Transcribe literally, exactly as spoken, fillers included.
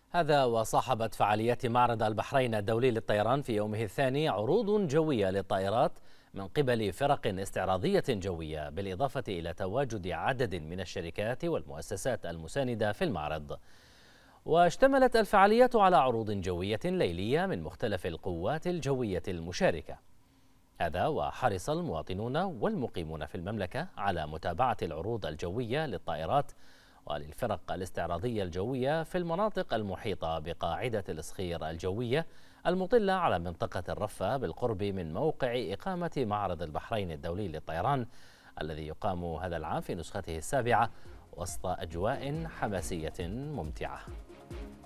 هذا وصاحبت فعاليات معرض البحرين الدولي للطيران في يومه الثاني عروض جوية للطائرات من قبل فرق استعراضية جوية، بالإضافة إلى تواجد عدد من الشركات والمؤسسات المساندة في المعرض. واشتملت الفعاليات على عروض جوية ليلية من مختلف القوات الجوية المشاركة. هذا وحرص المواطنون والمقيمون في المملكة على متابعة العروض الجوية للطائرات وللفرق الاستعراضية الجوية في المناطق المحيطة بقاعدة الإسخير الجوية المطلة على منطقة الرفة بالقرب من موقع إقامة معرض البحرين الدولي للطيران الذي يقام هذا العام في نسخته السابعة وسط أجواء حماسية ممتعة.